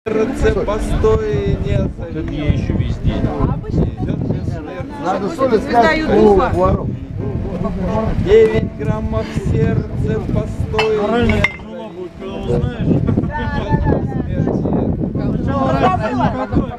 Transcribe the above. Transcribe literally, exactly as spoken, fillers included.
Сердце постой не Тут я еще везде. Надо соли снять у воров. девять граммов сердце постой не Сначала раз, потом